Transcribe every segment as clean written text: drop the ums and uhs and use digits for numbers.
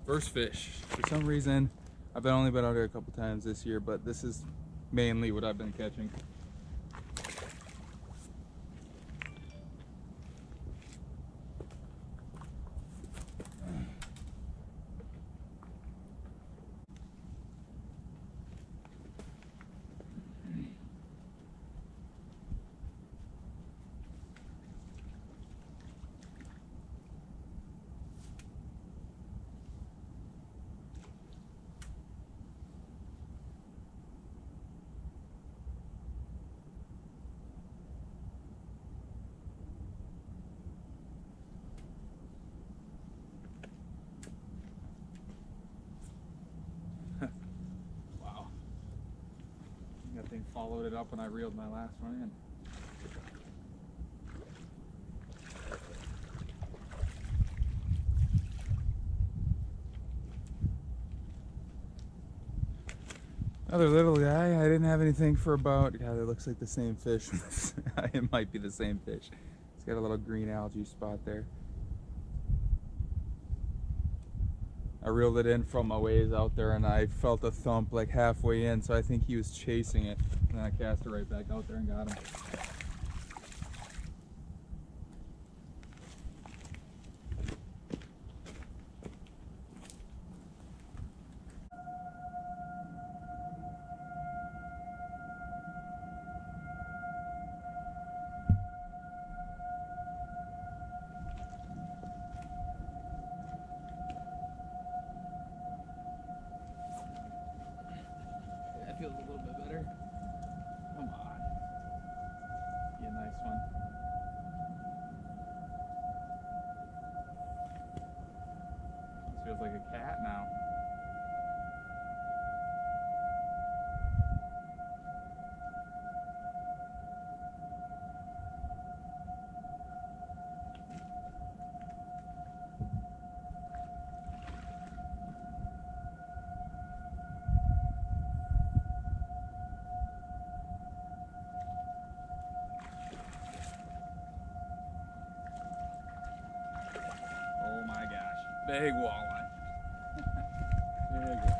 First fish. For some reason, I've only been out here a couple times this year, but this is mainly what I've been catching. Wow. That thing followed it up when I reeled my last one in. Another little guy. I didn't have anything for about, God, it looks like the same fish. It might be the same fish. It's got a little green algae spot there. I reeled it in from a ways out there and I felt a thump like halfway in, so I think he was chasing it. And then I cast it right back out there and got him. That feels a little bit better. Come on. Be a nice one. This feels like a cat now. Oh my gosh. Big walleye. Big walleye.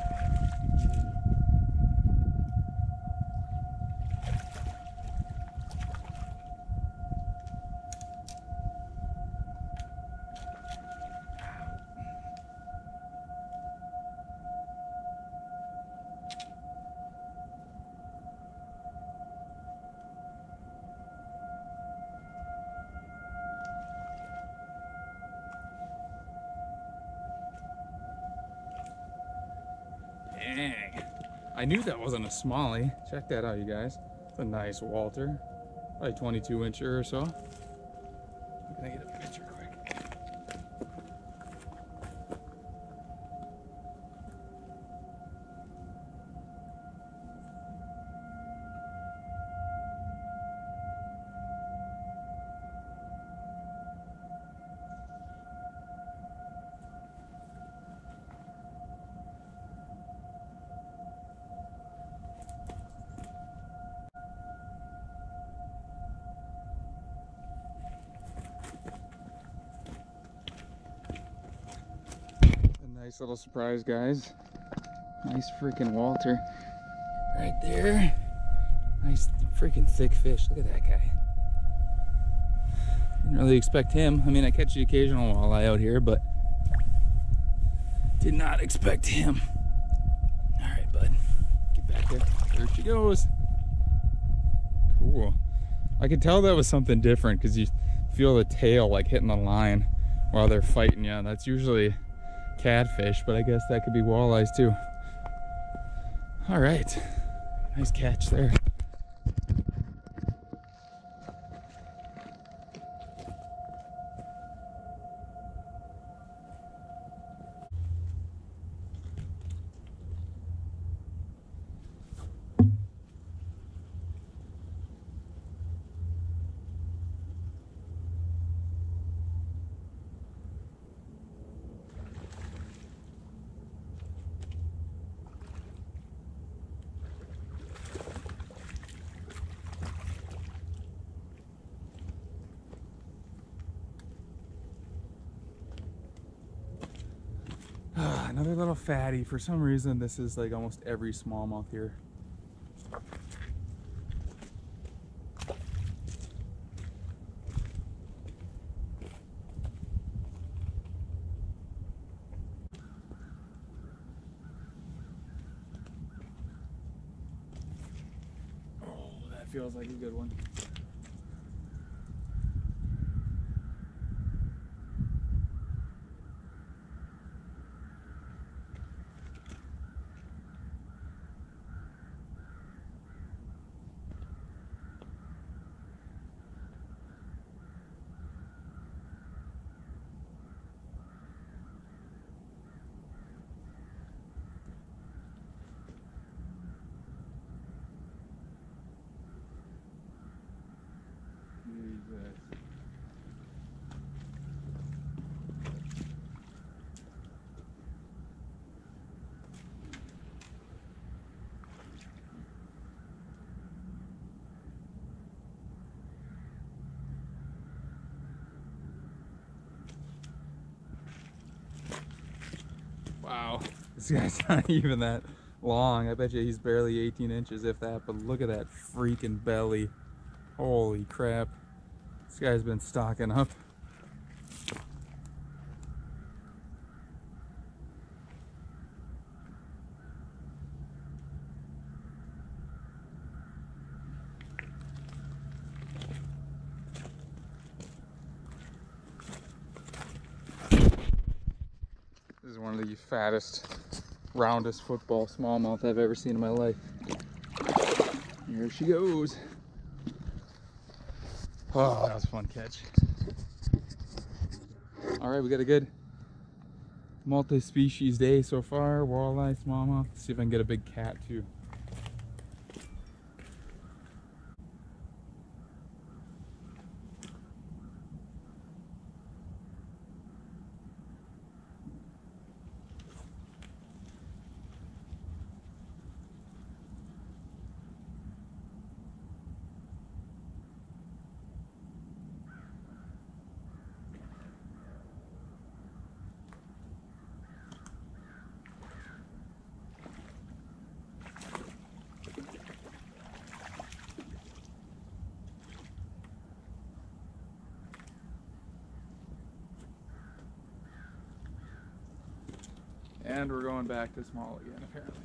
Dang. I knew that wasn't a smallie. Check that out, you guys. It's a nice Walter. Probably 22-incher or so. Can I get a picture quick? Nice little surprise, guys. Nice freaking Walter right there. Nice freaking thick fish. Look at that guy. Didn't really expect him. I mean, I catch the occasional walleye out here, but did not expect him. All right, bud. Get back there. There she goes. Cool. I could tell that was something different because you feel the tail like hitting the line while they're fighting you. That's usually catfish, but I guess that could be walleyes too. All right, nice catch there. another little fatty. For some reason, this is like almost every smallmouth here. Oh, that feels like a good one. Jesus. Wow, this guy's not even that long. I bet you he's barely 18 inches, if that, but look at that freaking belly. Holy crap. This guy's been stocking up. This is one of the fattest, roundest football smallmouth I've ever seen in my life. Here she goes. Oh, that was a fun catch. All right, we got a good multi-species day so far. Walleye, smallmouth. Let's see if I can get a big cat too. And we're going back to small again, apparently.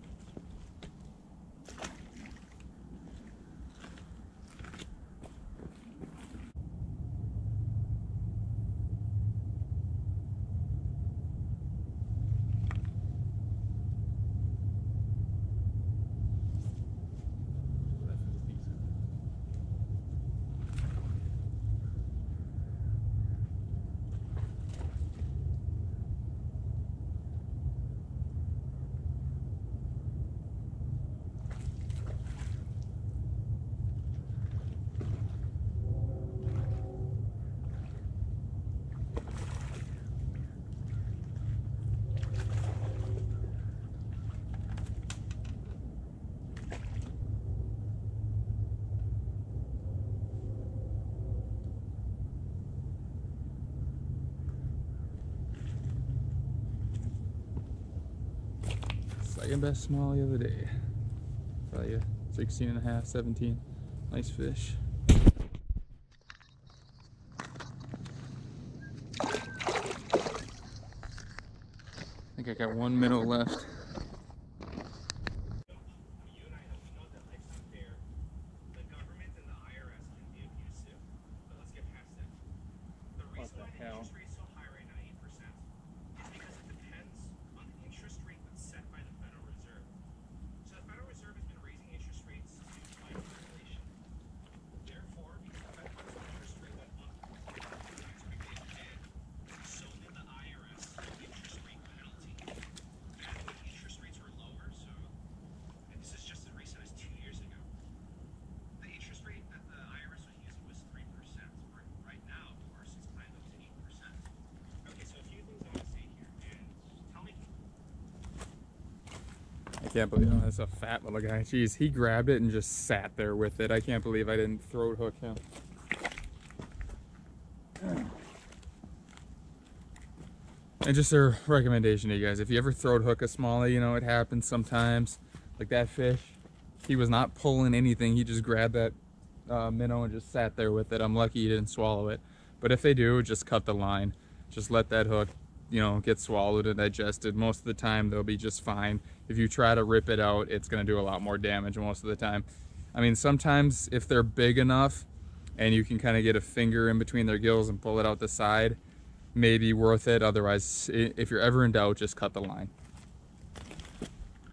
Second best smallie of the day. Tell you, 16 and a half, 17. Nice fish. I think I got 1 minute left. What the hell? I can't believe, oh, that's a fat little guy. Jeez, he grabbed it and just sat there with it. I can't believe I didn't throat hook him. And just a recommendation to you guys, if you ever throat hook a smallie, you know, it happens sometimes. Like that fish, he was not pulling anything. He just grabbed that minnow and just sat there with it. I'm lucky he didn't swallow it. But if they do, just cut the line. Just let that hook, you know, get swallowed and digested. Most of the time, they'll be just fine. If you try to rip it out, it's gonna do a lot more damage most of the time. I mean, sometimes if they're big enough and you can kind of get a finger in between their gills and pull it out the side, maybe worth it. Otherwise, if you're ever in doubt, just cut the line.